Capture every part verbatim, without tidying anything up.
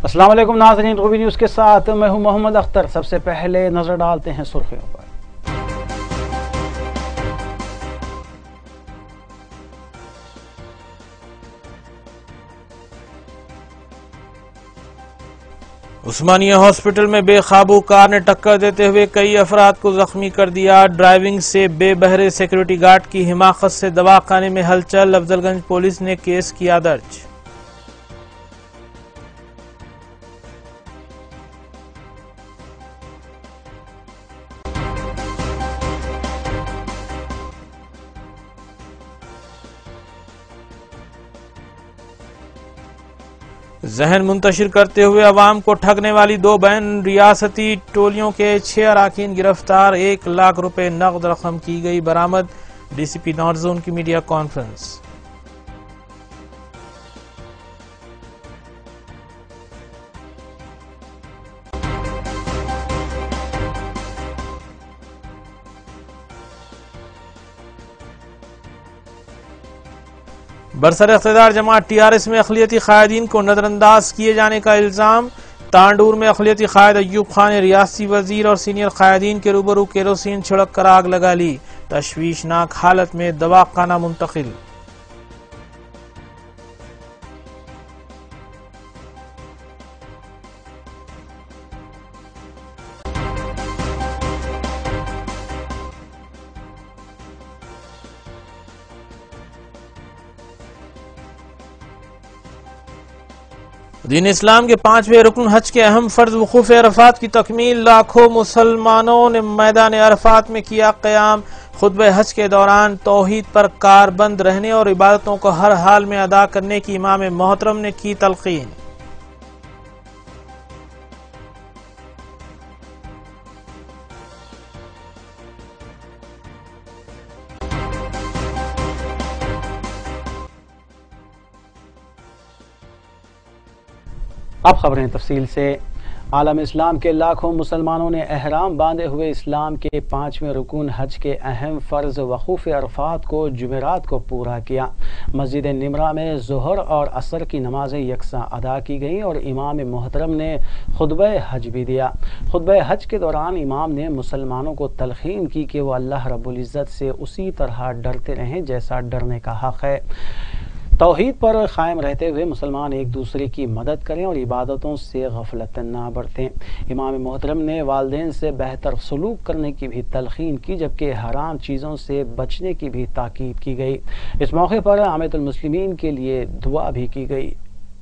अस्सलाम वालेकुम नाज़रीन, रूबी न्यूज़ के साथ मैं हूं मोहम्मद अख्तर। सबसे पहले नजर डालते हैं सुर्खियों पर। उस्मानिया हॉस्पिटल में बेकाबू कार ने टक्कर देते हुए कई अफराद को जख्मी कर दिया। ड्राइविंग से बेबहरे सिक्योरिटी गार्ड की हिमाकत से दवाखाने में हलचल। अफजलगंज पुलिस ने केस किया दर्ज। जहन मुंतशिर करते हुए अवाम को ठगने वाली दो बैन रियासती टोलियों के छह अराकीन गिरफ्तार। एक लाख रुपए नकद रकम की गई बरामद। डीसीपी नॉर्थ जोन की मीडिया कॉन्फ्रेंस। बरसर इख्तिदार जमात टीआरएस में अखिलियती कायदीन को नजरअंदाज किए जाने का इल्जाम। तांडूर में अखिलियती कायद अयूब खान ने रियासती वजीर और सीनियर कायदीन के रूबरू केरोसिन छिड़क कर आग लगा ली। तशवीशनाक हालत में दवाखाना मुंतकिल। दीन इस्लाम के पांचवें रुकन हज के अहम फर्ज वकूफ अरफात की तकमील। लाखों मुसलमानों ने मैदान अरफात में किया क़याम। खुतबे हज के दौरान तौहीद पर कारबंद रहने और इबादतों को हर हाल में अदा करने की इमाम मोहतरम ने की तलकीन। अब खबरें तफसील से। आलम इस्लाम के लाखों मुसलमानों ने एहराम बांधे हुए इस्लाम के पाँचवें रुकून हज के अहम फ़र्ज वकूफ़ अरफात को जुमेरात को पूरा किया। मस्जिद निमरा में ज़ोहर और असर की नमाज़ें यकसा अदा की गईं और इमाम मोहतरम ने खुतबे हज भी दिया। खुतबे हज के दौरान इमाम ने मुसलमानों को तलकीन की कि वो अल्लाह रब्बुल इज़्ज़त से उसी तरह डरते रहें जैसा डरने का हक़ है। तौहीद पर कायम रहते हुए मुसलमान एक दूसरे की मदद करें और इबादतों से गफलत ना बरतें। इमाम मोहतरम ने वालिदैन से बेहतर सलूक करने की भी तलकीन की, जबकि हराम चीज़ों से बचने की भी ताकीद की गई। इस मौके पर आमतुल मुस्लिमीन के लिए दुआ भी की गई।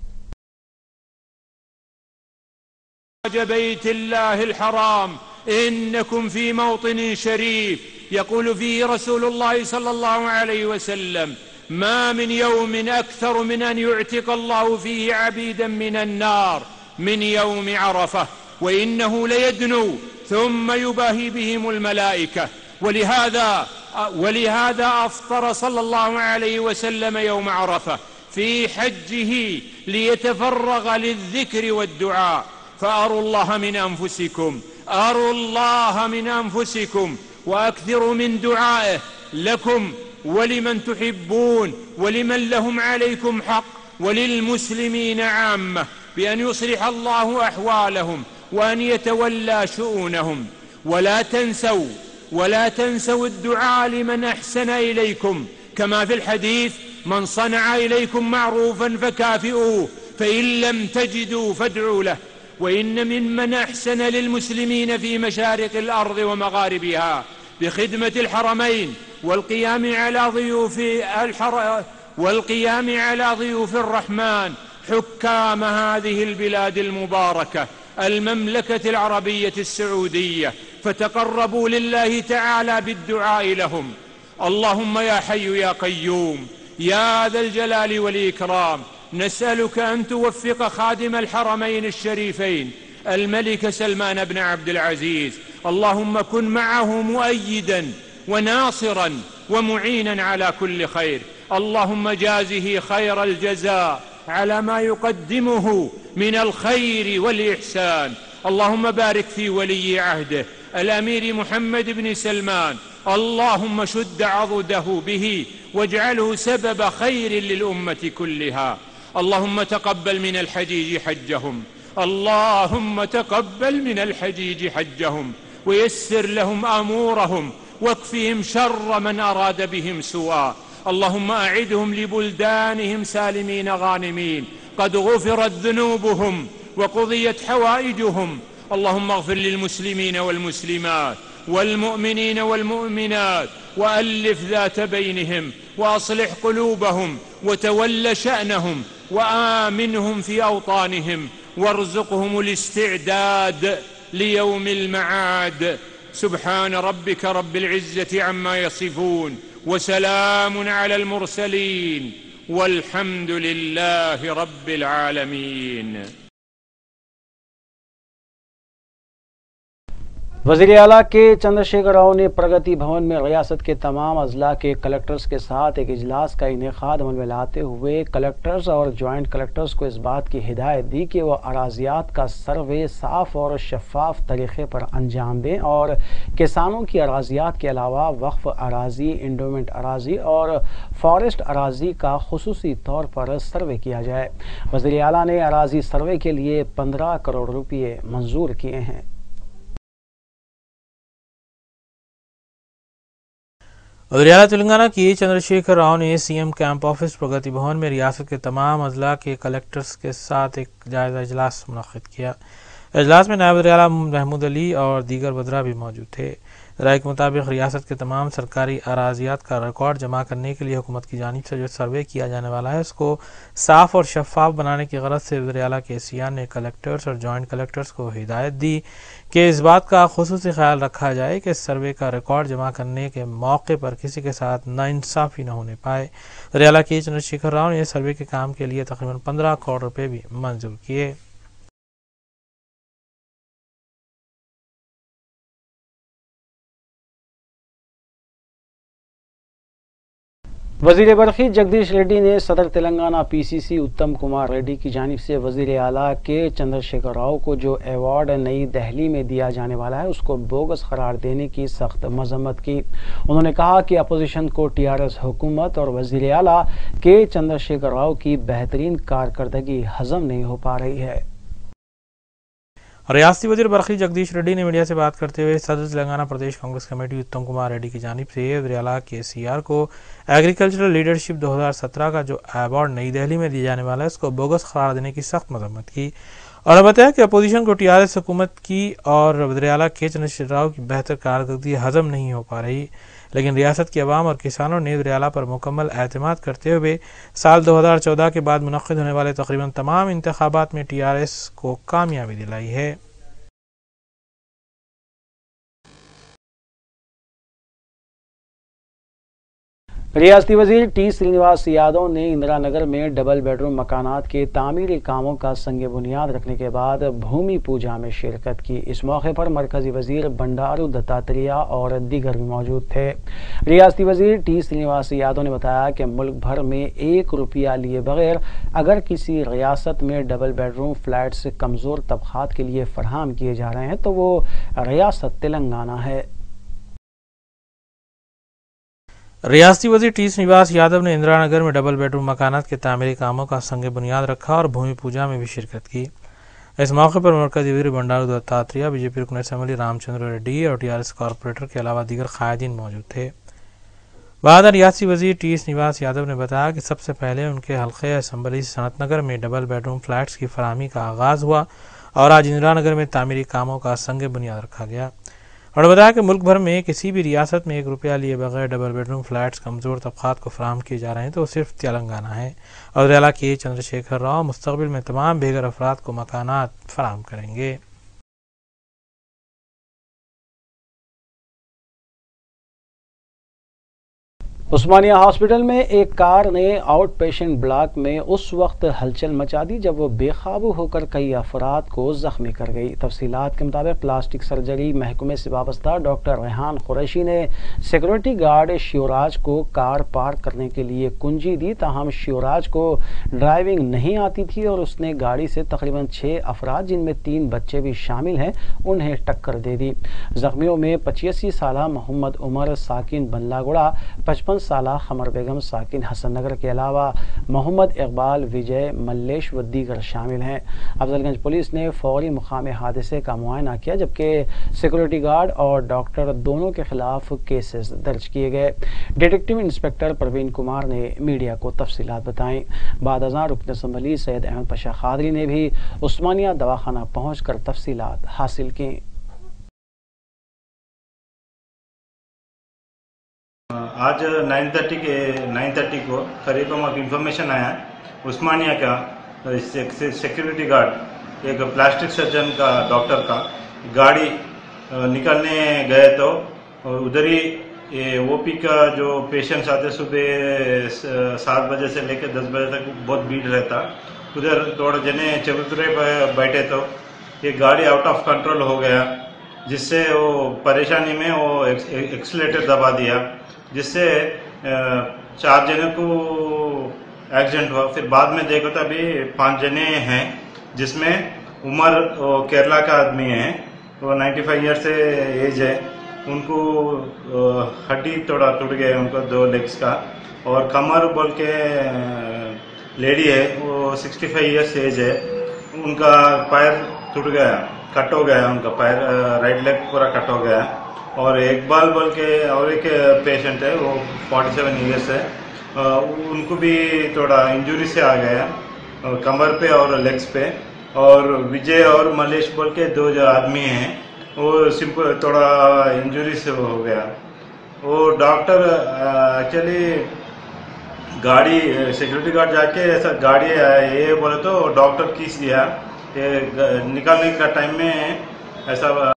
इन्नकुम फी मौतिन शरीफ यक़ूलु फीहि रसूलुल्लाह सल्लल्लाहु अलैहि वसल्लम ما من يوم أكثر من أن يعتق الله فيه عبيدا من النار من يوم عرفة وإنه ليدنو ثم يباهي بهم الملائكة ولهذا ولهذا أفطر صلى الله عليه وسلم يوم عرفة في حجه ليتفرغ للذكر والدعاء. فأروا الله من أنفسكم أروا الله من أنفسكم وأكثروا من دعائه لكم ولمن تحبون ولمن لهم عليكم حق وللمسلمين عامة بأن يصلح الله أحوالهم وأن يتولى شؤونهم. ولا تنسوا ولا تنسوا الدعاء لمن أحسن إليكم كما في الحديث من صنع إليكم معروفا فكافئوه فإن لم تجدوا فادعوا له. وإن ممن أحسن للمسلمين في مشارق الأرض ومغاربها بخدمة الحرمين والقيام على ضيوف الحر والقيام على ضيوف الرحمن حكام هذه البلاد المباركة المملكة العربية السعودية، فتقربوا لله تعالى بالدعاء لهم. اللهم يا حي يا قيوم يا ذا الجلال والإكرام نسألك أن توفق خادم الحرمين الشريفين الملك سلمان بن عبد العزيز، اللهم كن معه مؤيدا وناصرا ومعينا على كل خير. اللهم جازه خير الجزاء على ما يقدمه من الخير والإحسان. اللهم بارك في ولي عهده الأمير محمد بن سلمان، اللهم شد عضده به واجعله سبب خير للأمة كلها. اللهم تقبل من الحجيج حجهم، اللهم تقبل من الحجيج حجهم ويسر لهم أمورهم واكفهم شر من أراد بهم سوءا. اللهم أعدهم لبلدانهم سالمين غانمين قد غفرت ذنوبهم وقضيت حوائجهم. اللهم اغفر للمسلمين والمسلمات والمؤمنين والمؤمنات وألف ذات بينهم وأصلح قلوبهم وتول شأنهم وآمنهم في أوطانهم وارزقهم الاستعداد ليوم المعاد. سبحان ربك رب العزة عما يصفون وسلام على المرسلين والحمد لله رب العالمين. वज़ीर आला के चंद्रशेखर राव ने प्रगति भवन में रियासत के तमाम अजला के कलेक्टर्स के साथ एक इजलास का इनेकाद अमल में लाते हुए कलेक्टर्स और जॉइंट कलेक्टर्स को इस बात की हिदायत दी कि वो अराजियात का सर्वे साफ और शफाफ तरीके पर अंजाम दें और किसानों की अराजियात के अलावा वक्फ अराजी, इंडोमेंट अराजी और फॉरेस्ट अराजी का खुसूसी तौर पर सर्वे किया जाए। वज़ीर आला ने अराजी सर्वे के लिए पंद्रह करोड़ रुपये मंजूर किए हैं। वज़ीर-ए-आला तेलंगाना की चंद्रशेखर राव ने सीएम कैंप ऑफिस प्रगति भवन में रियासत के तमाम अजला के कलेक्टर्स के साथ एक जायजा इजलास मुनक़्क़िद किया। इजलास में नायब वज़ीर-ए-आला महमूद अली और दीगर वज़रा भी मौजूद थे। राय के मुताबिक रियासत के तमाम सरकारी अराजियात का रिकॉर्ड जमा करने के लिए हुकूमत की जानिब से जो सर्वे किया जाने वाला है उसको साफ और शफाफ बनाने की गरज से वज़ीर-ए-आला के सीआर ने कलेक्टर्स और जॉइंट कलेक्टर्स को हिदायत दी कि इस बात का खुसूसी ख्याल रखा जाए कि सर्वे का रिकॉर्ड जमा करने के मौके पर किसी के साथ नाइंसाफ़ी न होने पाए। वज़ीर-ए-आला के चंद्रशेखर राव ने सर्वे के काम के लिए तकरीबन पंद्रह करोड़ रुपये भी मंजूर किए। वज़ीर बरखी जगदीश रेड्डी ने सदर तेलंगाना पीसीसी उत्तम कुमार रेड्डी की जानिब से वज़ीर आला के चंद्रशेखर राव को जो अवार्ड नई दिल्ली में दिया जाने वाला है उसको बोगस करार देने की सख्त मजम्मत की। उन्होंने कहा कि अपोजिशन को टीआरएस हुकूमत और वज़ीर आला के चंद्रशेखर राव की बेहतरीन कारकर्दगी हजम नहीं हो पा रही है। रियासती वज़ीर बरखी जगदीश रेड्डी ने मीडिया से बात करते हुए सदर तेलंगाना प्रदेश कांग्रेस कमेटी उत्तम कुमार रेड्डी की जानिब से वज़ीर आला के सीआर को एग्रीकल्चरल लीडरशिप दो हज़ार सत्रह का जो अवार्ड नई दिल्ली में दिया जाने वाला है उसको बोगस करार देने की सख्त मजम्मत की और बताया कि अपोजिशन को टीआरएस हुकूमत की और वज़ीर आला के चंद्रशेखर राव की बेहतर कारकर्दगी हजम नहीं हो पा रही, लेकिन रियासत के अवाम और किसानों ने वज़ीर आला पर मुकम्मल एतमाद करते हुए साल दो हज़ार चौदह के बाद मुनक़्क़िद होने वाले तकरीबन तमाम इंतखाबात में टीआरएस को कामयाबी दिलाई है। रियासती वजीर टी श्रीनिवास यादव ने इंदिरा नगर में डबल बेडरूम मकानात के तामीरी कामों का संग बुनियाद रखने के बाद भूमि पूजा में शिरकत की। इस मौके पर मरकजी वजीर बंडारू दत्तात्रेय और दीगर भी मौजूद थे। रियासती वजीर टी श्रीनिवास यादव ने बताया कि मुल्क भर में एक रुपया लिए बगैर अगर किसी रियासत में डबल बेडरूम फ्लैट्स कमज़ोर तबकात के लिए फराहम किए जा रहे हैं तो वो रियासत तेलंगाना है। रियासती वज़ीर टी श्रीनिवास यादव ने इंदिरा नगर में डबल बेडरूम मकानात के तामीरी कामों का संग बुनियाद रखा और भूमि पूजा में भी शिरकत की। इस मौके पर मरकजी वज़ीर बंडारू दत्तात्रेय, बीजेपी रुकन असम्बली रामचंद्र रेड्डी और टीआरएस कॉरपोरेटर के अलावा दीगर कायदीन मौजूद थे। बाद रियासती वज़ीर टी श्रीनिवास यादव ने बताया कि सबसे पहले उनके हल्के असम्बली सनत नगर में डबल बेडरूम फ्लैट्स की फराहमी का आगाज़ हुआ और आज इंदिरा नगर में तामीरी कामों का संग बुनियाद रखा गया। और बताया कि मुल्क भर में किसी भी रियासत में एक रुपया लिए बगैर डबल बेडरूम फ्लैट्स कमज़ोर तबकात को फराहम किए जा रहे हैं तो सिर्फ तेलंगाना है और वज़ीर आला के चंद्रशेखर राव मुस्तक़बिल में तमाम बेघर अफराद को मकानात फराहम करेंगे। उस्मानिया हॉस्पिटल में एक कार ने आउट पेशेंट ब्लॉक में उस वक्त हलचल मचा दी जब वो बेकाबू होकर कई अफराद को जख्मी कर गई। तफसीलात के मुताबिक प्लास्टिक सर्जरी महकमे से वाबस्ता डॉक्टर रेहान कुरैशी ने सिक्योरिटी गार्ड शिवराज को कार पार्क करने के लिए कुंजी दी, ताहम शिवराज को ड्राइविंग नहीं आती थी और उसने गाड़ी से तकरीबन छः अफराद जिनमें तीन बच्चे भी शामिल हैं उन्हें टक्कर दे दी। जख्मियों में पचासी साल मोहम्मद उमर साकिन बल्लागुड़ा, पचपन साल खमर बेगम साकिन हसन नगर के अलावा मोहम्मद इकबाल, विजय, मल्लेश व दीगर शामिल हैं। अफजलगंज पुलिस ने फौरी मुकाम हादसे का मुआयना किया, जबकि सिक्योरिटी गार्ड और डॉक्टर दोनों के खिलाफ केसेस दर्ज किए गए। डिटेक्टिव इंस्पेक्टर प्रवीण कुमार ने मीडिया को तफसीलात बताई। बाद अज़ां रुकन असम्बली सैयद अहमद पाशा खादरी ने भी उस्मानिया दवाखाना पहुंचकर तफसीलात हासिल की। आज नौ तीस के नौ तीस को करीब माకు इन्फॉर्मेशन आया उस्मानिया का सिक्योरिटी गार्ड एक प्लास्टिक सर्जन का डॉक्टर का गाड़ी निकलने गए तो उधर ही ये ओपी का जो पेशेंट्स आते सुबह सात बजे से लेकर दस बजे तक बहुत भीड़ रहता। उधर थोड़ा जने चबूतरे पर बैठे तो ये गाड़ी आउट ऑफ कंट्रोल हो गया, जिससे वो परेशानी में वो एक्सीलेटर दबा दिया, जिससे चार जने को एक्सीडेंट हुआ। फिर बाद में देखो तो अभी पांच जने हैं, जिसमें उमर केरला का आदमी है, वो पचानवे ईयर से एज है, उनको हड्डी थोड़ा टूट गया उनको दो लेग्स का, और कमर बोल के लेडी है वो पैंसठ ईयर्स एज है, उनका पैर टूट गया, कट हो गया, उनका पैर राइट लेग पूरा कट हो गया। और इकबाल बोल के और एक पेशेंट है वो सैंतालीस ईयर्स है, उनको भी थोड़ा इंजरी से आ गया कमर पे और लेग्स पे। और विजय और मलेश बोल के दो जो आदमी हैं वो सिंपल थोड़ा इंजरी से हो गया। वो डॉक्टर एक्चुअली गाड़ी सिक्योरिटी गार्ड जाके ऐसा गाड़ी ये बोले तो डॉक्टर किस दिया, ये निकालने का टाइम में ऐसा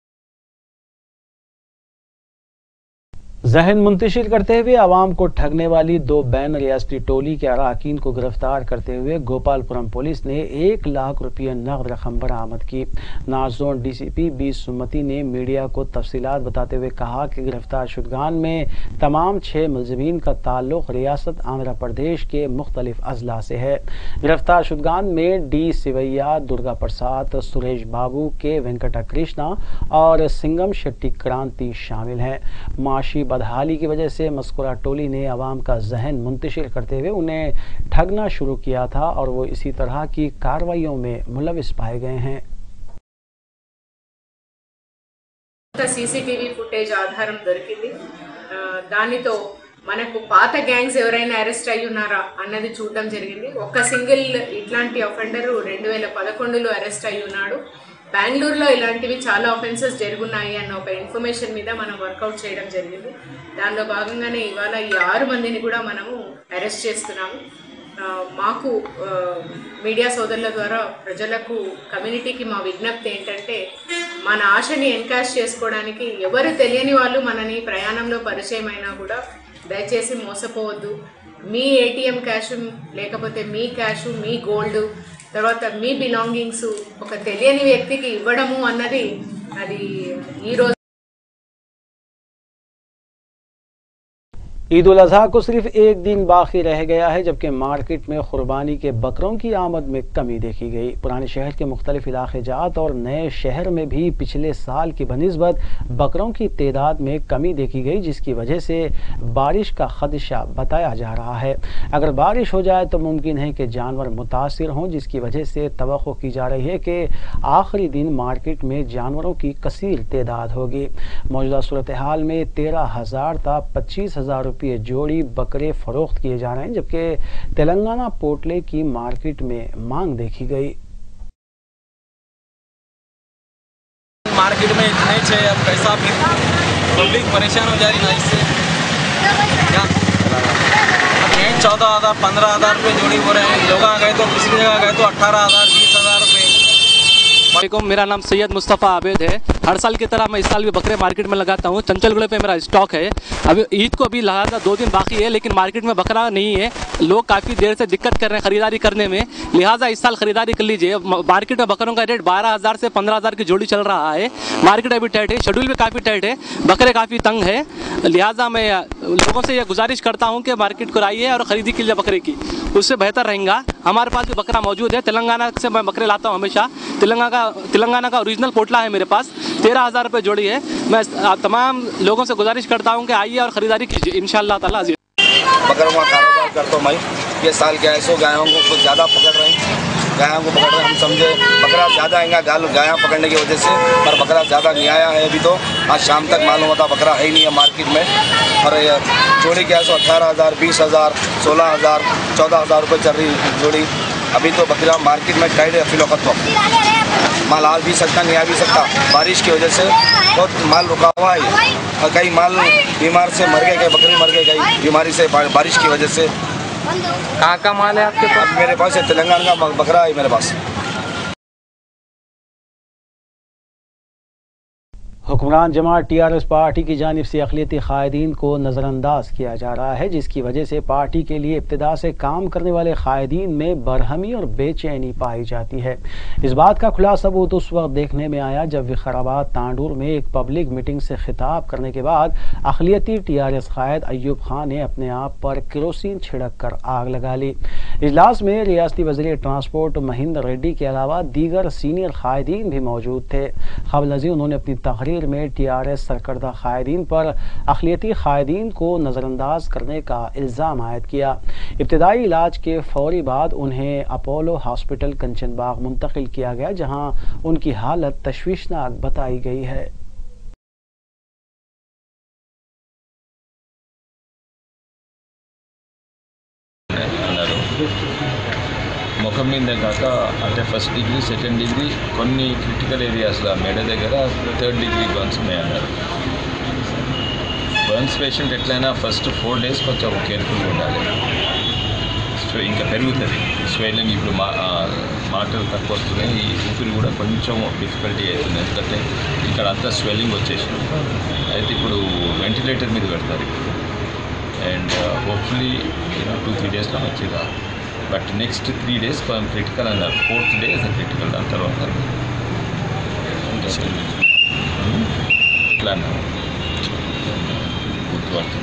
जहन मुंतशिर करते हुए आवाम को ठगने वाली दो बैन रियासती टोली के अराकीन को गिरफ्तार करते हुए गोपालपुरम पुलिस ने एक लाख रुपये नकद रकम बरामद की। नारजोन डीसीपी बी सुमति ने मीडिया को तफसीलात बताते हुए कहा कि गिरफ्तार शुदगान में तमाम छः मुलजमीन का ताल्लुक रियासत आंध्र प्रदेश के मुख्तलिफ अजला से है। गिरफ्तार शुदगान में डी सिवैया, दुर्गा प्रसाद, सुरेश बाबू, के वेंकटा कृष्णा और सिंगम शेट्टी क्रांति शामिल हैं। माशी बदहाली की वजह से मस्कुरा टोली ने अवाम का जहन मुंतशिर करते हुए उन्हें ठगना शुरू किया था और वो इसी तरह की कार्रवाइयों में मुलविस पाए गए हैं। सीसीटीवी फुटेज आधारम దొరికింది। దానితో మనకు పాత గ్యాంగ్స్ ఎవరైనా అరెస్ట్ అయ్యి ఉన్నారా అన్నది చూడడం జరిగింది। ఒక సింగిల్ ఇట్లాంటి అఫెండర్ రెండు వేల పదకొండులో అరెస్ట్ అయ్యి ఉన్నాడు। బెంగళూరులో ఇలాంటివి చాలా ఆఫెన్సెస్ జరుగున్నాయి అన్న ఒక ఇన్ఫర్మేషన్ మీద మనం వర్కౌట్ చేయడం జరిగింది। దానిలో భాగంగానే ఇవాళ ఈ ఆరు మందిని కూడా మనము అరెస్ట్ చేస్తున్నాము। మాకు మీడియా సోదరుల ద్వారా ప్రజలకు కమ్యూనిటీకి మా విజ్ఞప్తి ఏంటంటే మన ఆశని ఎన్కాష్ చేసుకోవడానికి ఎవరు తెలియని వాళ్ళు మనని ప్రయాణంలో పరిచయం అయినా కూడా దయచేసి మోసపోవద్దు। మీ ఏటీఎం క్యాష్ లేకపోతే మీ క్యాష్, మీ గోల్డ్, తర్వాత మీ బిలాంగింగ్స్ ఒక తెలియని వ్యక్తికి ఇవ్వడము అన్నది అది ఈ రోజు ईद उल अजहा को सिर्फ एक दिन बाकी रह गया है, जबकि मार्केट में कुर्बानी के बकरों की आमद में कमी देखी गई। पुराने शहर के मुख्तलिफ इलाके जात और नए शहर में भी पिछले साल की बनिस्बत बकरों की तादाद में कमी देखी गई, जिसकी वजह से बारिश का खदशा बताया जा रहा है। अगर बारिश हो जाए तो मुमकिन है कि जानवर मुतासिर हों, जिसकी वजह से तवक्को की जा रही है कि आखिरी दिन मार्केट में जानवरों की कसीर तादाद होगी। मौजूदा सूरत हाल में तेरह हज़ार ता पच्चीस हज़ार रुपये जोड़ी बकरे फरोख्त किए जा रहे हैं, जबकि तेलंगाना पोटले की मार्केट में मांग देखी गई। मार्केट में इतने चाहिए, अब कैसा भी पब्लिक परेशान हो जाएगी ना इससे। क्या अब ये चौदह हज़ार पंद्रह हज़ार रुपये जोड़ी हो रहे हैं, लोग आ गए तो किसी जगह गए तो अठारह हज़ार बीस हज़ार रुपये। वालेकुम, मेरा नाम सैयद मुस्तफ़ा आबिद है। हर साल की तरह मैं इस साल भी बकरे मार्केट में लगाता हूँ। चंचलगुड़े पे मेरा स्टॉक है। अभी ईद को अभी लिहाजा दो दिन बाकी है, लेकिन मार्केट में बकरा नहीं है। लोग काफ़ी देर से दिक्कत कर रहे हैं खरीदारी करने में, लिहाजा इस साल खरीदारी कर लीजिए। मार्केट में बकरों का रेट बारह हज़ार से पंद्रह हज़ार की जोड़ी चल रहा है। मार्केट अभी टाइट है, शेड्यूल भी काफ़ी टाइट है, बकरे काफ़ी तंग है। लिहाजा मैं लोगों से यह गुजारिश करता हूँ कि मार्केट को आइए और ख़रीदी कीजिए बकरे की, उससे बेहतर रहेगा। हमारे पास भी बकरा मौजूद है, तेलंगाना से मैं बकरे लाता हूँ हमेशा। तेलंगाना का तेलंगाना का ओरिजिनल पोटला है मेरे पास, तेरह हज़ार रुपये जोड़ी है। मैं तमाम लोगों से गुजारिश करता हूँ कि आइए और ख़रीदारी कीजिए इंशाअल्लाह ताला। बकरों का कारोबार करता हूँ मैं। ये साल क्या है सो गायों को कुछ ज़्यादा पकड़ रहे हैं, गायों को पकड़ रहे हैं। हम समझे बकरा ज़्यादा आएगा गाल गाया पकड़ने की वजह से, पर बकरा ज़्यादा नहीं आया है अभी। तो आज शाम तक मालूम होता बकरा है ही नहीं है मार्केट में। और जोड़ी क्या है सो अट्ठारह हज़ार बीस हज़ार सोलह हज़ार चौदह हज़ार रुपये चल रही जोड़ी। अभी तो बकरा मार्केट में टाइट है फिलौकत तो माल आ भी सकता नहीं आ भी सकता। बारिश की वजह से बहुत माल रुका हुआ है और कई माल बीमार से मर गए, कई बकरी मर गए कई बीमारी से बारिश की वजह से। कहाँ का माल है आपके पास? मेरे पास है तेलंगाना का बकरा है मेरे पास। हुक्मरान जमात टी आर एस पार्टी की जानिब से अक़लियती कायदीन को नज़रअंदाज किया जा रहा है, जिसकी वजह से पार्टी के लिए इब्तिदा से काम करने वाले कायदीन में बरहमी और बेचैनी पाई जाती है। इस बात का खुला सबूत उस वक्त देखने में आया जब विकाराबाद तांडूर में एक पब्लिक मीटिंग से खिताब करने के बाद अक़लियती टी आर एस कायद अयूब खान ने अपने आप पर केरोसिन छिड़क कर आग लगा ली। इजलास में रियासती वज़ीर ट्रांसपोर्ट महिंद्र रेड्डी के अलावा दीगर सीनियर कायदीन भी मौजूद थे। क़ब्ल अज़ीं उन्होंने अपनी तकरीर में टी आर एस सरकर्दा कायदीन पर अक़लियती कायदीन को नज़रअंदाज करने का इल्ज़ाम आयद किया। इब्तिदाई इलाज के फौरी बाद उन्हें अपोलो हॉस्पिटल कंचन बाग मुंतकिल किया गया, जहां उनकी हालत तशवीशनाक बताई गई है। ముఖం మీద కాక అంటే ఫస్ట్ డిగ్రీ సెకండ్ డిగ్రీ కొన్ని క్రిటికల్ ఏరియాస్లో మెడ దగ్గర థర్డ్ డిగ్రీ బర్న్స్ ఉన్నాయన్నారు. బర్న్స్ పేషెంట్ ఎట్లయినా ఫస్ట్ ఫోర్ డేస్ కొంచెం కేర్ఫుల్గా ఉండాలి. సో ఇంకా పెరుగుతుంది స్వెల్లింగ్. ఇప్పుడు మా మాటలు తక్కువ వస్తున్నాయి, ఈ ఊపిరి కూడా కొంచెం డిఫికల్టీ అవుతుంది, ఎందుకంటే ఇక్కడ అంతా స్వెల్లింగ్ వచ్చేసింది. అయితే ఇప్పుడు వెంటిలేటర్ మీద పెడతారు అండ్ హోప్ఫుల్లీ టూ త్రీ డేస్లో మంచిగా. But next three days critical అన్నారు, ఫోర్త్ డే ఇస్ క్రిటికల్ దాని తర్వాత ఇట్లా అన్నారు. గుర్తుపడుతుంది.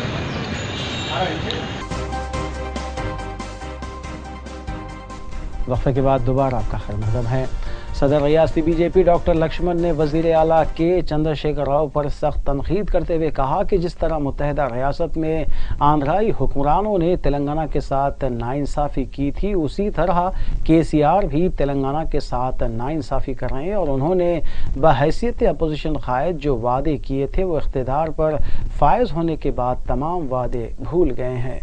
वक्फे के बाद दोबारा आपका खैर मकदम है। सदर रियासती बीजेपी डॉक्टर लक्ष्मण ने वज़ीर आला के चंद्रशेखर राव पर सख्त तनकीद करते हुए कहा कि जिस तरह मुत्तहिदा रियासत में आंध्राई हुक्मरानों ने तेलंगाना के साथ नाइंसाफ़ी की थी, उसी तरह के सी आर भी तेलंगाना के साथ नाइंसाफ़ी कर रहे हैं और उन्होंने बहैसियत अपोजिशन कायद जो वादे किए थे वो इख्तिदार पर फायज होने के बाद तमाम वादे भूल गए हैं।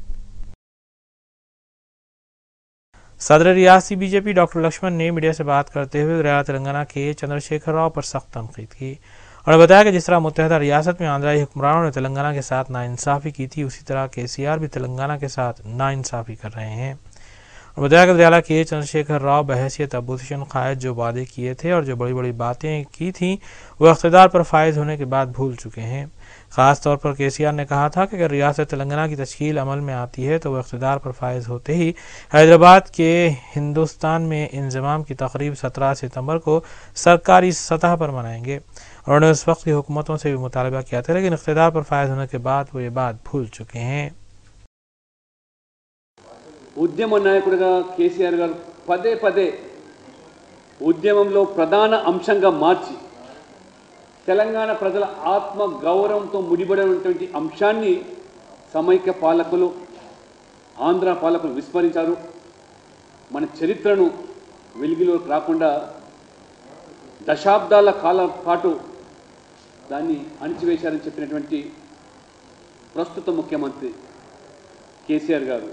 सदर रियासती बीजेपी डॉक्टर लक्ष्मण ने मीडिया से बात करते हुए वज़ीर तेलंगाना के चंद्रशेखर राव पर सख्त तनकीद की और बताया कि जिस तरह मुत्तहिदा रियासत में आंध्राई हुक्मरानों ने तेलंगाना के साथ नाइंसाफ़ी की थी, उसी तरह के सी आर भी तेलंगाना के साथ नाइंसाफ़ी कर रहे हैं। और बताया कि वज़ीर आला के चंद्रशेखर राव बहैसियत अपोजिशन कायद जो वादे किए थे और जो बड़ी बड़ी बातें की थी वो इख्तिदार पर फायज होने के बाद भूल चुके हैं। ख़ास तौर पर के सी आर ने कहा था कि अगर रियासत तेलंगाना की तश्कील अमल में आती है तो वह इख्तिदार पर फायज होते ही हैदराबाद के हिंदुस्तान में इंज़माम की तकरीब सत्रह सितंबर को सरकारी सतह पर मनाएंगे। और उन्होंने उस वक्त की हुकूमतों से भी मुतालबा किया था, लेकिन इख्तिदार पर फायज होने के बाद वो ये बात भूल चुके हैं। ఉద్యమ నాయకుడిగా కేసీఆర్ గారు పదే పదే ఉద్యమంలో ప్రధాన అంశంగా మార్చి తెలంగాణ ప్రజల ఆత్మ గౌరవంతో ముడిపడినటువంటి అంశాన్ని సమైక్య పాలకులు ఆంధ్ర పాలకులు విస్మరించారు. మన చరిత్రను వెలుగులోకి రాకుండా దశాబ్దాల కాలం పాటు దాన్ని అణిచివేశారని చెప్పినటువంటి ప్రస్తుత ముఖ్యమంత్రి కేసీఆర్ గారు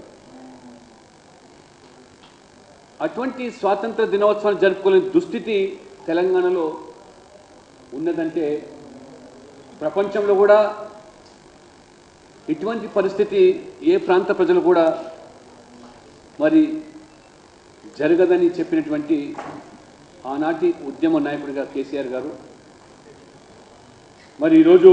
అటువంటి స్వాతంత్ర దినోత్సవాన్ని జరుపుకోలేని దుస్థితి తెలంగాణలో ఉన్నదంటే ప్రపంచంలో కూడా ఇటువంటి పరిస్థితి ఏ ప్రాంత ప్రజలు కూడా మరి జరగదని చెప్పినటువంటి ఆనాటి ఉద్యమ నాయకుడిగా కేసీఆర్ గారు మరి ఈరోజు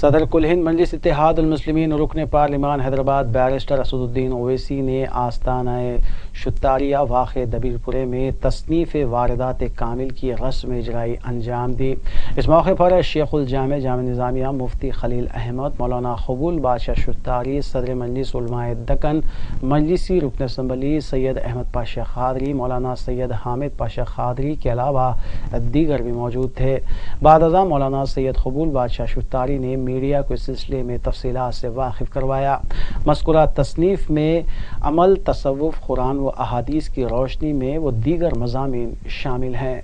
सदर कुल हिंद मजलिस इत्तेहादुल मुस्लिमीन रुकन पार्लिमान हैदराबाद बैरिस्टर असदुद्दीन ओवैसी ने आस्ताना शुत्तारिया वाक़े दबीरपुरे में तसनीफ़ वारदात कामिल की रस्म इजराई अंजाम दी। इस मौके पर शेखुल जामे जामे निज़ामिया मुफ्ती खलील अहमद, मौलाना कबूल बादशाह शुत्तारी, सदर मजलिस उलमाए दक्कन, मजलिसी रुकन असम्बली सैयद अहमद पाशा खादरी, मौलाना सैयद हामिद पाशा खादरी के अलावा दीगर भी मौजूद थे। बाद अज़ा मौलाना सैयद कबूल बादशाह शुत्तारी ने मीडिया को इस सिलसिले में तफसीलात से वाकिफ करवाया। मज़कूरा तसनीफ़ में अमल, तसव्वुफ़, कुरान व अहादीस की रोशनी में वो दीगर मज़ामीन शामिल हैं।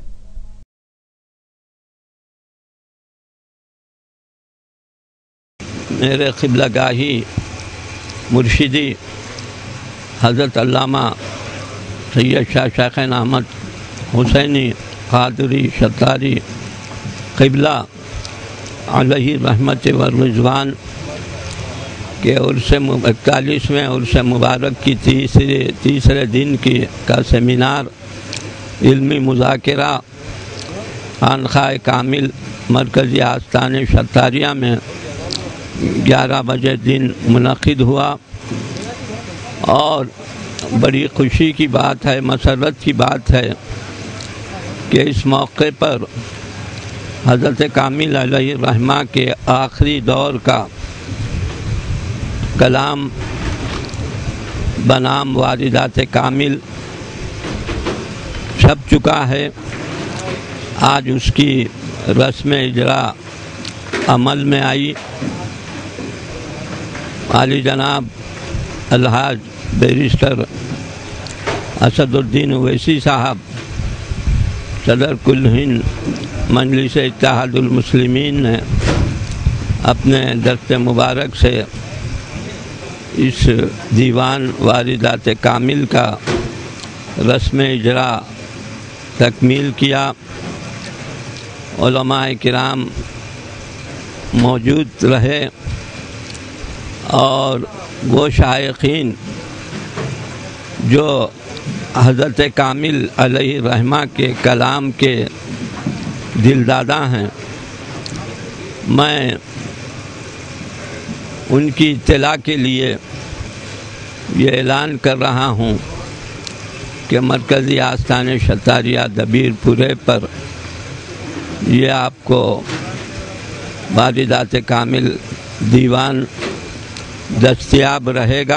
मेरे क़िबलागाही मुर्शिदी हज़रत अल्लामा सैयद शाह शेख़ अहमद हुसैनी क़ादरी शत्तारी क़िबला अलैहि रहमत व रिज़वान के उर्स इकतालीसवें उर्स मुबारक की तीसरे तीसरे दिन की का सेमिनार इल्मी मुज़ाकिरा खानख़ाए कामिल मरकज़ी आस्ताने शत्तारिया में ग्यारह बजे दिन मुनक़िद हुआ। और बड़ी खुशी की बात है, मसरत की बात है कि इस मौके पर हज़रत कामिल अलैहि रहमा के आखिरी दौर का कलाम बनाम वारिदात कामिल छप चुका है। आज उसकी रस्म इजरा अमल में आई। आली जनाब अलहाज बैरिस्टर असदुद्दीन ओवैसी साहब सदर कुल हिंद मजलिस इत्तेहादुल मुस्लिमीन ने अपने दस्त मुबारक से इस दीवान वारिदात कामिल का रस्म इजरा तकमील किया। उलमाए किराम मौजूद रहे और वो शायकीन जो हज़रत कामिल अलैहि रहमा के कलाम के दिलदादा हैं, मैं उनकी इत्तला के लिए ये ऐलान कर रहा हूँ कि मरकज़ी आस्ताने शत्तारिया दबीरपुरे पर ये आपको वारिदात कामिल दीवान दस्तयाब रहेगा।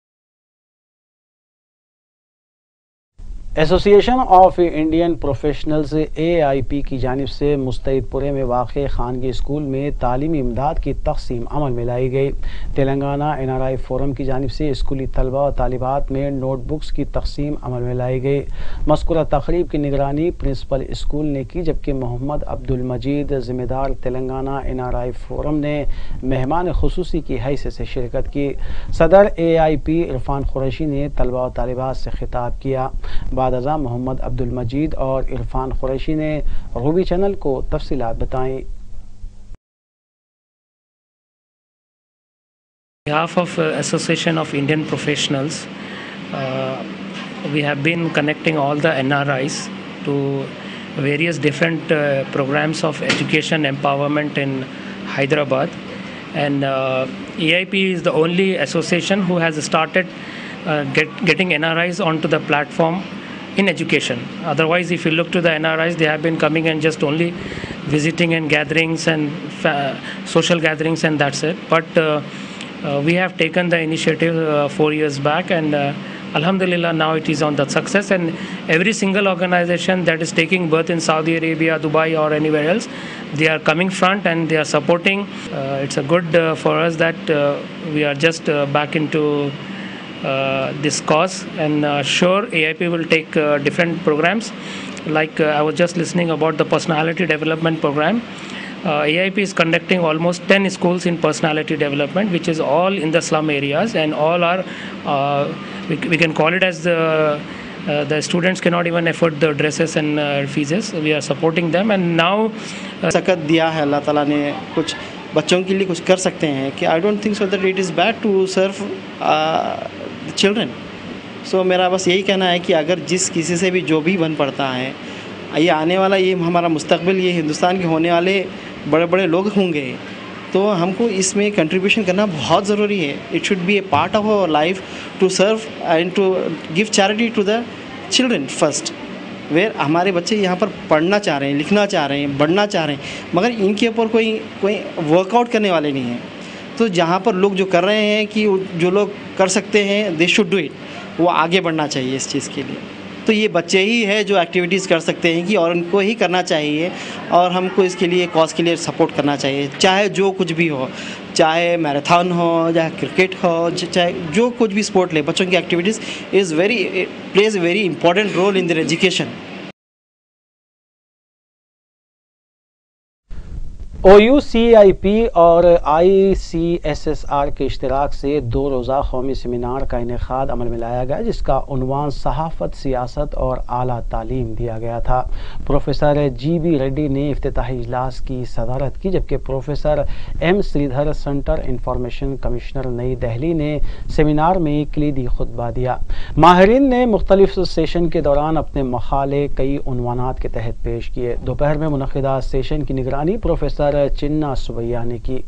Association of Indian professionals A I P की जानिब से मुस्तैदपुरे में वाक़े खानगी स्कूल में तालीमी इमदाद की तक़सीम अमल में लाई गई। Telangana N R I forum की जानिब से स्कूली तलबा और तालिबात में नोटबुक्स की तक़सीम अमल में लाई गई। मज़कूरा तक़रीब की निगरानी प्रिंसिपल स्कूल ने की, जबकि मोहम्मद अब्दुल मजीद ज़िम्मेदार Telangana N R I forum ने मेहमान खुसूसी की हैसियत से शिरकत की। सदर A I P Irfan Qureshi ने तलबा और तालिबात से खिताब किया। बाद अज़ा मोहम्मद अब्दुल मजीद और इरफान कुरैशी ने रूबी चैनल को तफसीलात बताई। On behalf of uh, Association of Indian Professionals, uh, we have been connecting all the N R Is to various different uh, programs of education empowerment in Hyderabad, and uh, E I P is the only association who has started uh, get, getting N R Is onto the platform in education. Otherwise, if you look to the N R Is, they have been coming and just only visiting and gatherings and fa- social gatherings, and that's it. But uh, uh, we have taken the initiative uh, four years back, and uh, Alhamdulillah, now it is on the success, and every single organization that is taking birth in Saudi Arabia, Dubai or anywhere else, they are coming front and they are supporting. Uh, it's a good uh, for us that uh, we are just uh, back into uh, this cause, and uh, sure A I P will take uh, different programs. Like uh, I was just listening about the personality development program. Uh, A I P is conducting almost ten schools in personality development, which is all in the slum areas, and all are uh, we, we can call it as the uh, the students cannot even afford the dresses and uh, fees. We are supporting them, and now सकत दिया है अल्लाह ताला ने, कुछ बच्चों के लिए कुछ कर सकते हैं कि I don't think so that it is bad to serve children. So मेरा बस यही कहना है कि अगर जिस किसी से भी जो भी बन पड़ता है, ये आने वाला, ये हमारा मुस्तकबिल, ये हिंदुस्तान के होने वाले बड़े बड़े लोग होंगे, तो हमको इसमें कंट्रीब्यूशन करना बहुत ज़रूरी है. It should be a part of our life to serve and to give charity to the children first. Where हमारे बच्चे यहाँ पर पढ़ना चाह रहे हैं, लिखना चाह रहे हैं, बढ़ना चाह रहे हैं, मगर इनके ऊपर कोई कोई वर्कआउट करने वाले नहीं हैं. तो जहाँ पर लोग जो कर रहे हैं कि जो लोग कर सकते हैं दे शुड डू इट, वो आगे बढ़ना चाहिए इस चीज़ के लिए. तो ये बच्चे ही है जो एक्टिविटीज़ कर सकते हैं कि और उनको ही करना चाहिए और हमको इसके लिए कॉज के लिए सपोर्ट करना चाहिए. चाहे जो कुछ भी हो, चाहे मैराथन हो, चाहे क्रिकेट हो, चाहे जो कुछ भी स्पोर्ट ले, बच्चों की activities is very plays a very important role in their education. O U C I P और I C S S R के इश्तराक से दो रोज़ा कौमी सेमिनार का इनेकाद अमल में लाया गया, जिसका उन्वान सहाफ़त, सियासत और आला तालीम दिया गया था. प्रोफेसर जी बी रेड्डी ने इफ्तिताही इजलास की सदारत की, जबकि professor M Sridhar, centre information commissioner नई दिल्ली ने सेमिनार में कलीदी खुतबा दिया. माहिरीन ने मुख्तलिफ सेशन के दौरान अपने मकाले कई उन्वानात के तहत पेश किए. दोपहर में मुनक़िदा सेशन की निगरानी प्रोफेसर चिन्ना सुबैया ने की.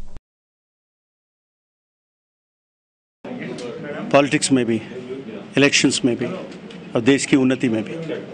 पॉलिटिक्स में भी, इलेक्शंस में भी और देश की उन्नति में भी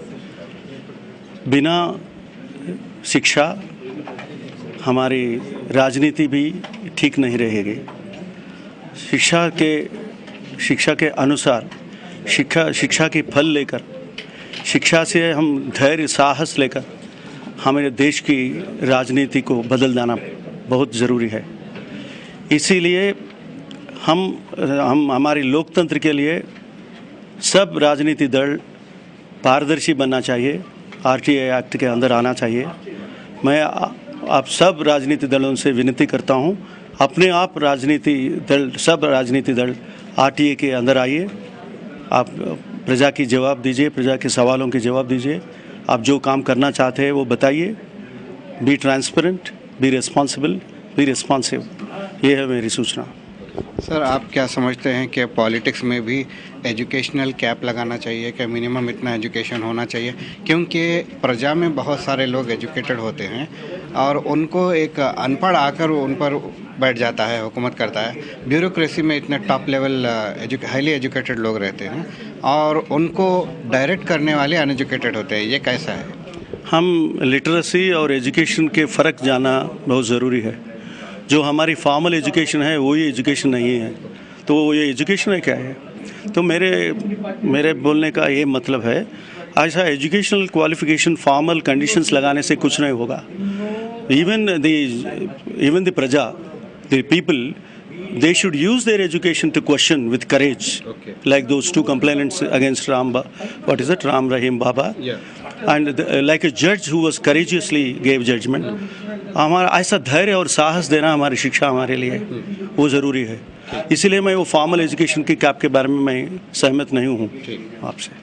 बिना शिक्षा हमारी राजनीति भी ठीक नहीं रहेगी. शिक्षा के शिक्षा के अनुसार शिक्षा शिक्षा की फल लेकर, शिक्षा से हम धैर्य साहस लेकर हमारे देश की राजनीति को बदल देना बहुत ज़रूरी है. इसीलिए हम हम हमारे लोकतंत्र के लिए सब राजनीतिक दल पारदर्शी बनना चाहिए, आर टी आई एक्ट के अंदर आना चाहिए. मैं आप सब राजनीतिक दलों से विनती करता हूं, अपने आप राजनीति दल सब राजनीतिक दल आर टी आई के अंदर आइए. आप प्रजा की जवाब दीजिए, प्रजा के सवालों के जवाब दीजिए. आप जो काम करना चाहते हैं वो बताइए. Be transparent, be responsible, be responsive. ये है मेरी सूचना. सर, आप क्या समझते हैं कि पॉलिटिक्स में भी एजुकेशनल कैप लगाना चाहिए, कि मिनिमम इतना एजुकेशन होना चाहिए? क्योंकि प्रजा में बहुत सारे लोग एजुकेटेड होते हैं और उनको एक अनपढ़ आकर उन पर बैठ जाता है, हुकूमत करता है. ब्यूरोक्रेसी में इतने टॉप लेवल हाईली एजुकेटेड लोग रहते हैं और उनको डायरेक्ट करने वाले अनएजुकेटेड होते हैं. ये कैसा है? हम लिटरेसी और एजुकेशन के फ़र्क जानना बहुत ज़रूरी है. जो हमारी फॉर्मल एजुकेशन है वही एजुकेशन नहीं है. तो ये एजुकेशन है क्या है? तो मेरे मेरे बोलने का ये मतलब है, ऐसा एजुकेशनल क्वालिफिकेशन फॉर्मल कंडीशंस लगाने से कुछ नहीं होगा. Even the even the praja, the people, they should use their education to question with courage. Okay. Like those two complainants against Ram, what is it, Ram Rahim Baba? Yeah. And the, uh, like a judge who was courageously gave judgment. हमारा ऐसा धैर्य और साहस देना हमारी शिक्षा हमारे लिए वो ज़रूरी है. इसीलिए मैं वो फॉर्मल एजुकेशन की कैप के बारे में मैं सहमत नहीं हूँ आपसे.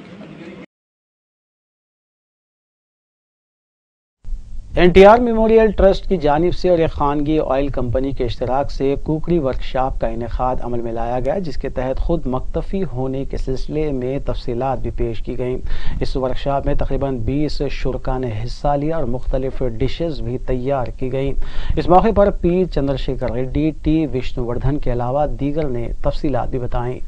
N T R memorial trust की जानिब से और एक खानगी ऑयल कंपनी के इश्तराक से कुकरी वर्कशॉप का इनेकाद अमल में लाया गया, जिसके तहत खुद मक्तफ़ी होने के सिलसिले में तफसीलात भी पेश की गईं. इस वर्कशॉप में तकरीबन बीस शुरका ने हिस्सा लिया और मुख्तलिफ डिशेस भी तैयार की गईं. इस मौके पर पी चंद्रशेखर रेड्डी, टी विष्णुवर्धन के अलावा दीगर ने तफसीलात भी बताईं.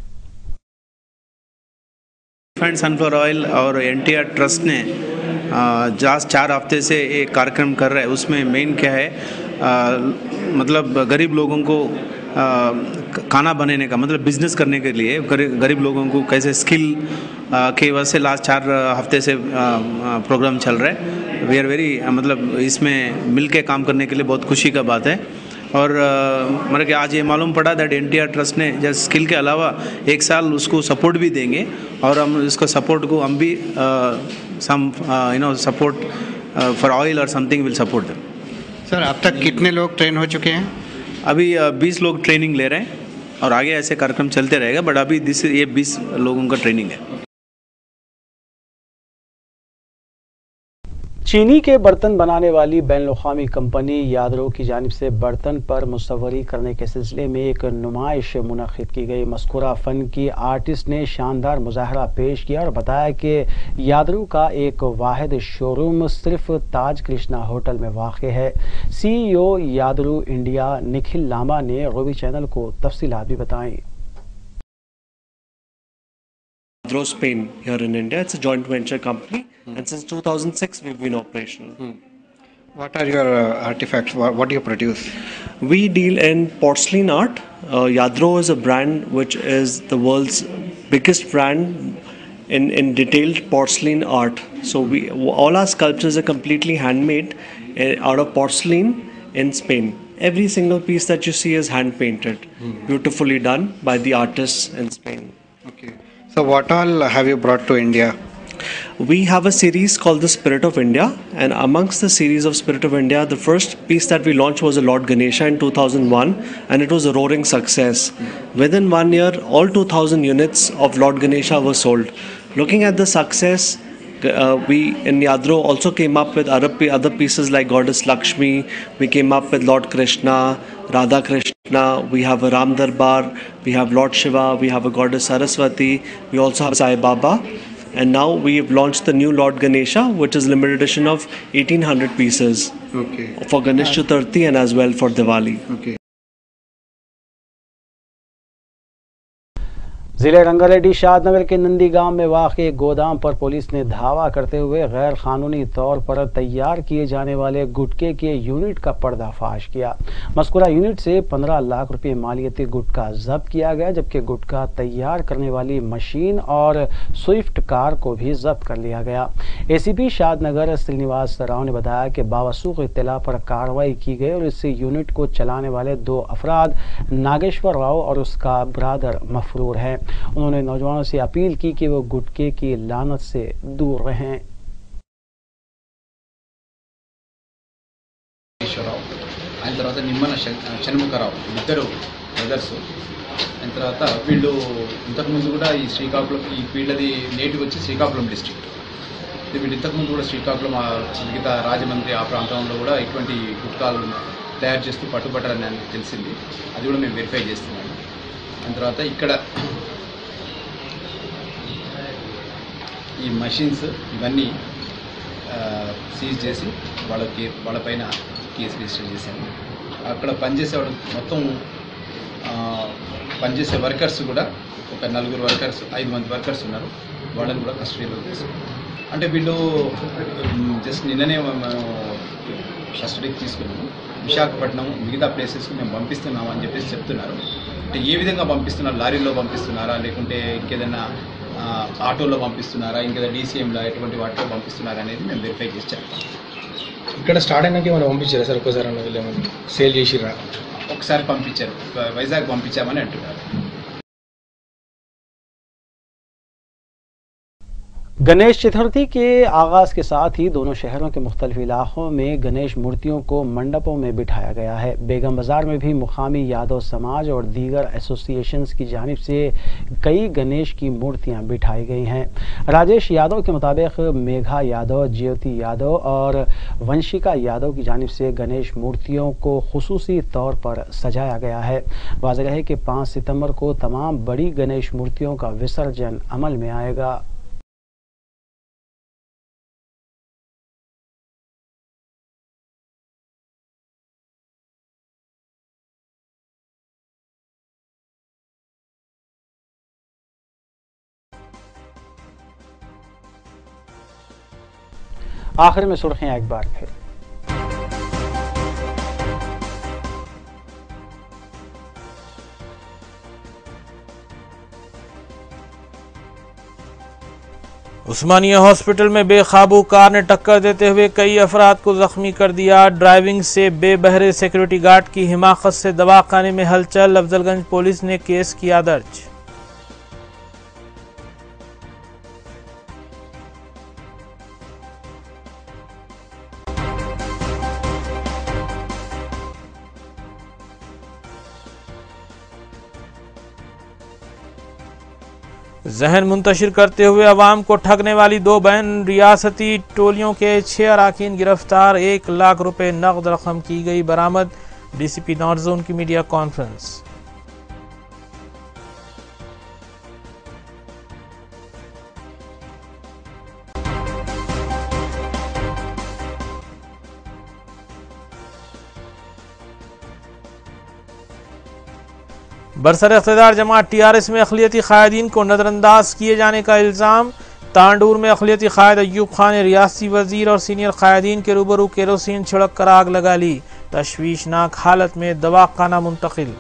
सनफ्लावर ऑयल और एन टी आर ट्रस्ट ने जास्ट चार हफ्ते से एक कार्यक्रम कर रहा है. उसमें मेन क्या है, आ, मतलब गरीब लोगों को आ, खाना बनाने का, मतलब बिज़नेस करने के लिए गरीब लोगों को कैसे स्किल के वजह से लास्ट चार हफ्ते से प्रोग्राम चल रहा है. वी आर वेरी, मतलब इसमें मिल के काम करने के लिए बहुत खुशी का बात है. और मतलब कि आज ये मालूम पड़ा that N T R trust ने जैसे स्किल के अलावा एक साल उसको सपोर्ट भी देंगे और हम इसको सपोर्ट को हम भी some you know support for oil और something will support them. Sir, अब तक कितने लोग ट्रेन हो चुके हैं? अभी बीस लोग ट्रेनिंग ले रहे हैं और आगे ऐसे कार्यक्रम चलते रहेगा, बट अभी दिस ये बीस लोगों का ट्रेनिंग है. चीनी के बर्तन बनाने वाली बैनुल-अक़वामी कंपनी यादरो की जानिब से बर्तन पर मुसव्वरी करने के सिलसिले में एक नुमाइश मुनक़्क़िद की गई। मज़कूरा फ़न की आर्टिस्ट ने शानदार मुज़ाहरा पेश किया और बताया कि यादरो का एक वाहिद शोरूम सिर्फ ताज कृष्णा होटल में वाक़ है। C E O Yadro India Nikhil Lamba ने रूबी चैनल को तफसीलात भी बताई। Yadro Spain here in India. It's a joint venture company, hmm. and since two thousand six we've been operational. Hmm. What are your uh, artifacts? What, what do you produce? We deal in porcelain art. Uh, Yadro is a brand which is the world's biggest brand in, in detailed porcelain art. So we all our sculptures are completely handmade uh, out of porcelain in Spain. Every single piece that you see is hand painted, hmm. beautifully done by the artists in Spain. Okay. So what all have you brought to India? We have a series called the Spirit of India, and amongst the series of Spirit of India, the first piece that we launched was a Lord Ganesha in two thousand one, and it was a roaring success. Within one year, all two thousand units of Lord Ganesha were sold. Looking at the success, Uh, we in Yadro also came up with other, other pieces like Goddess Lakshmi. We came up with Lord Krishna, Radha Krishna. We have a Ram Darbar. We have Lord Shiva. We have a Goddess Saraswati. We also have Sai Baba. And now we have launched the new Lord Ganesha, which is limited edition of eighteen hundred pieces. Okay. For Ganesh Chaturthi and as well for Diwali. Okay. जिले रंगारेड्डी शादनगर के नंदी गांव में वाक़ गोदाम पर police ने धावा करते हुए गैर कानूनी तौर पर तैयार किए जाने वाले गुटखे के यूनिट का पर्दाफाश किया। मज़कूरा यूनिट से पंद्रह लाख रुपए मालियती गुटखा जब्त किया गया, जबकि गुटखा तैयार करने वाली मशीन और स्विफ्ट कार को भी जब्त कर लिया गया। A C P Shadnagar Srinivas Rao ने बताया कि बावसूख इत्तला पर कार्रवाई की गई और इस यूनिट को चलाने वाले दो अफराद नागेश्वर राव और उसका ब्रादर मफरूर हैं। उन्होंने नौजवानों से अपील की कि वो गुटखे की लानत से दूर रहें। ఆయన తర్వాత నిమ్మన షణ్ముఖరావు ఇద్దరు బ్రదర్స్ అయిన తర్వాత వీళ్ళు ఇంతకుముందు కూడా ఈ శ్రీకాకుళం ఈ వీళ్ళది నేటివ్ వచ్చి శ్రీకాకుళం డిస్ట్రిక్ట్. వీళ్ళు ఇంతకుముందు కూడా శ్రీకాకుళం మిగతా రాజమండ్రి ఆ ప్రాంతంలో కూడా ఇటువంటి గుట్కాలు తయారు చేస్తూ పట్టుబట్టారని నాకు తెలిసింది. అది కూడా మేము వెరిఫై చేస్తున్నాము. దాని తర్వాత ఇక్కడ ఈ మషిన్స్ ఇవన్నీ సీజ్ చేసి వాళ్ళకి వాళ్ళపైన కేసు రిజిస్టర్ చేశాము. అక్కడ పనిచేసే వాళ్ళు మొత్తం పనిచేసే వర్కర్స్ కూడా ఒక నలుగురు వర్కర్స్ ఐదు మంది వర్కర్స్ ఉన్నారు. వాళ్ళని కూడా కస్టడీలో తీసుకున్నాం. అంటే వీళ్ళు జస్ట్ నిన్ననే మనం కస్టడీకి తీసుకున్నాము. విశాఖపట్నం మిగతా ప్లేసెస్కి మేము పంపిస్తున్నాము అని చెప్పేసి చెప్తున్నారు. అంటే ఏ విధంగా పంపిస్తున్నారు, లారీలో పంపిస్తున్నారా లేకుంటే ఇంకేదైనా ఆటోలో పంపిస్తున్నారా, ఇంకేదైనా డీసీఎంలో ఎటువంటి వాటిలో పంపిస్తున్నారా అనేది మేము వెరిఫై చేసి చెప్తాం. ఇక్కడ స్టార్ట్ అయినాక ఏమైనా పంపించారా సార్? ఒక్కసారి అన్న వీళ్ళు సేల్ చేసిరా? ఒకసారి పంపించారు, వైజాగ్ పంపించామని అంటున్నారు. गणेश चतुर्थी के आगाज़ के साथ ही दोनों शहरों के मुख्तलिफ इलाकों में गणेश मूर्तियों को मंडपों में बिठाया गया है। बेगम बाज़ार में भी मुकामी यादव समाज और दीगर एसोसिएशंस की जानिब से कई गणेश की मूर्तियां बिठाई गई हैं। राजेश यादव के मुताबिक मेघा यादव, ज्योति यादव और वंशिका यादव की जानिब से गणेश मूर्तियों को खुसूसी तौर पर सजाया गया है। वाज़ेह है कि पाँच सितंबर को तमाम बड़ी गणेश मूर्तियों का विसर्जन अमल में आएगा। आखिर में सुर्खियां एक बार फिर। उस्मानिया हॉस्पिटल में बेकाबू कार ने टक्कर देते हुए कई अफराद को जख्मी कर दिया। ड्राइविंग से बेबहरे सिक्योरिटी गार्ड की हिमाकत से दवाखाने में हलचल। अफजलगंज पुलिस ने केस किया दर्ज। जहन मुंतशिर करते हुए अवाम को ठगने वाली दो बैन रियासती टोलियों के छह अराकीन गिरफ्तार, एक लाख रुपए नकद रकम की गई बरामद। डीसीपी नॉर्थ जोन की मीडिया कॉन्फ्रेंस। बरसर इख्तिदार जमात टीआरएस में अक़लियती कायदीन को नज़रअंदाज किए जाने का इल्ज़ाम। तांडूर में अक़लियती कायद अयूब खान ने रियासती वजीर और सीनियर कायदीन के रूबरू केरोसिन छिड़क कर आग लगा ली। तशवीशनाक हालत में दवाखाना मुंतकिल।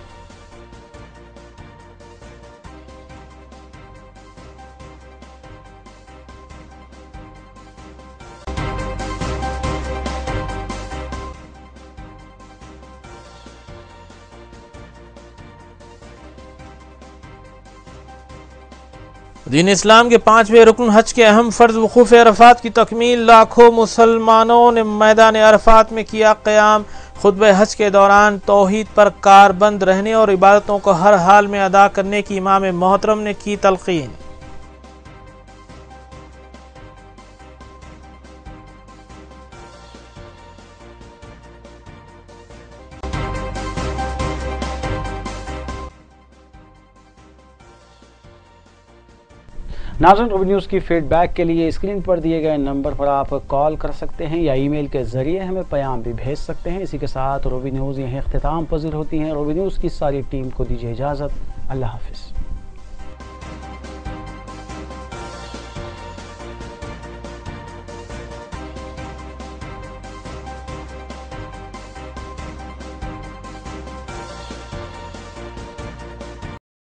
दीन इस्लाम के पांचवें रुकन हज के अहम फ़र्ज वक़ूफ़ अरफात की तकमील। लाखों मुसलमानों ने मैदान अरफात में किया क़याम। खुतबे हज के दौरान तौहीद पर कारबंद रहने और इबादतों को हर हाल में अदा करने की इमाम मोहतरम ने की तलक़ीन। नाज़रीन, रूबी न्यूज़ की फीडबैक के लिए स्क्रीन पर दिए गए नंबर पर आप कॉल कर सकते हैं या ईमेल के ज़रिए हमें पैगाम भी भेज सकते हैं। इसी के साथ रूबी न्यूज़ यहीं इख्तिताम पज़ीर होती हैं। रूबी न्यूज़ की सारी टीम को दीजिए इजाज़त। अल्लाह हाफ़िज़।